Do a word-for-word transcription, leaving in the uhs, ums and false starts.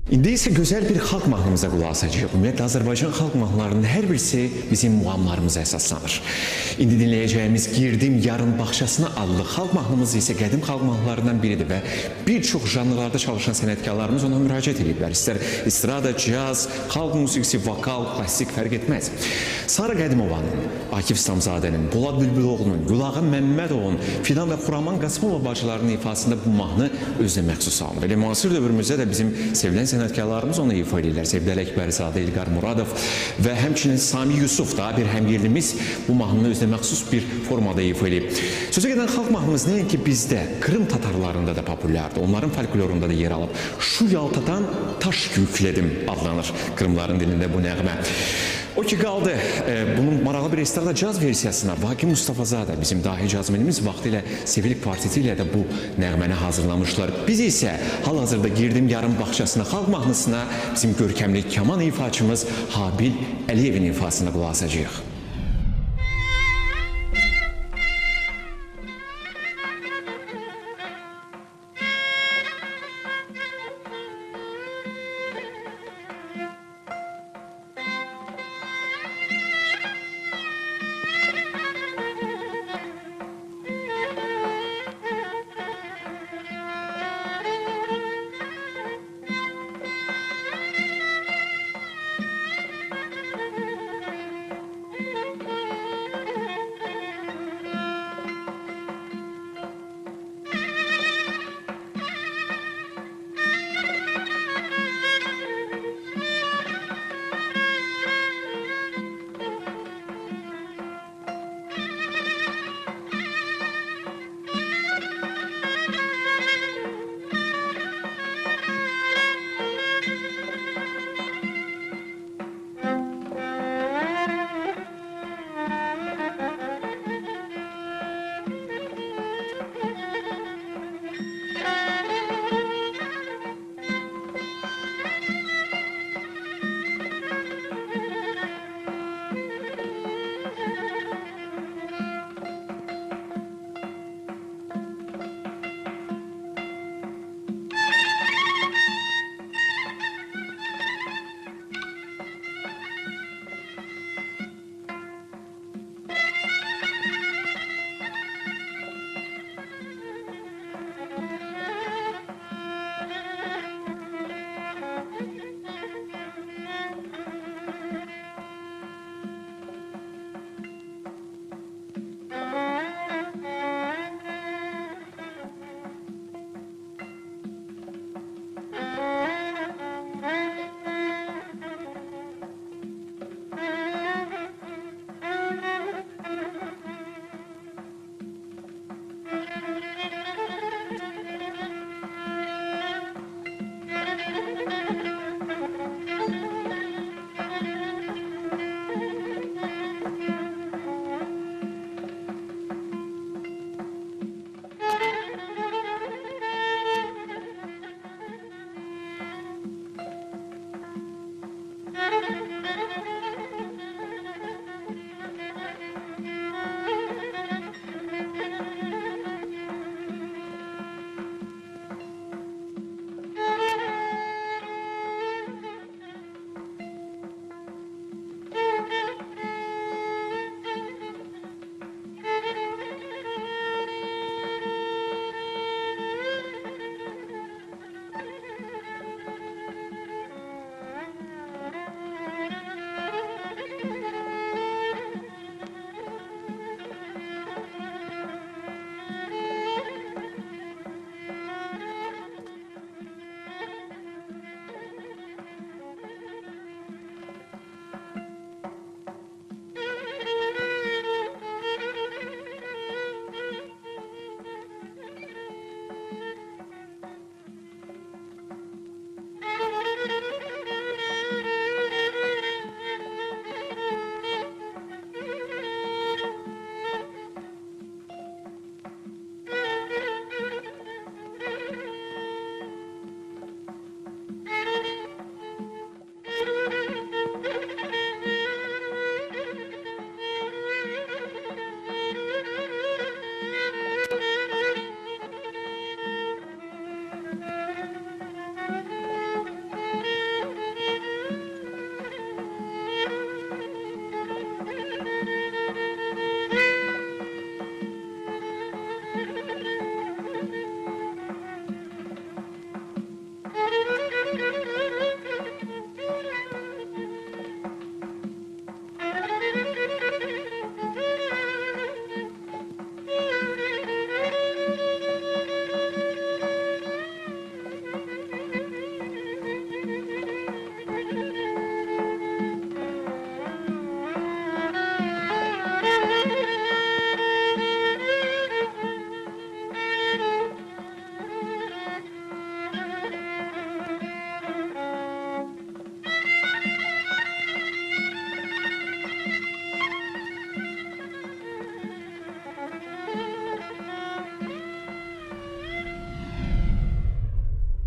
İndi isə gözəl bir xalq mahnımıza qulaq asacağıq. Ümumiyyətlə, Azərbaycan xalq mahnılarının hər birisi bizim muamlarımıza əsaslanır. İndi dinləyəcəyimiz Girdim Yarın Bağçasına adlı xalq mahnımız isə qədim xalq mahnılarından biridir və bir çox janrlarda çalışan sənətkarlarımız ona müraciət ediblər. İstər istrada, caz, xalq musiqisi, vokal, klassik fərq etməz. Sara Qədimovanın, Akif İslamzadənin, Polad Bülbüloğlu'nun, Gülağa Məmmədovun, Fidan və Xuraman Qasımov bacılarının ifasında bu mahnı özünə məxsus alınır. Elə müasir dövrümüzdə də bizim sevilən sənətkarlarımız onu ifa edirlər. Sevdəli Əkbərzadə, İlqar Muradov və həmçinin Sami Yusuf da bir həmyerlimiz bu mahnını özünə məxsus bir formada ifa edib. Sözə gedən xalq mahnımız nəinki bizdə, Krım tatarlarında da populyardır. Onların folklorunda da yer alıb. Şu Yaltadan taş yükledim adlanır Krımların dilində bu nəğmə. O ki qaldı, e, bunun maraqlı bir estrada caz versiyasına Vaki Mustafazadə, bizim dahi cazmenimiz vaxtilə Sevilik Partisi ilə də bu nəğməni hazırlamışlar. Biz isə hal-hazırda Girdim Yarın Bağçasına xalq mahnısına bizim görkəmli kaman ifaçımız Habil Əliyevin ifasına qulaq asacağıq.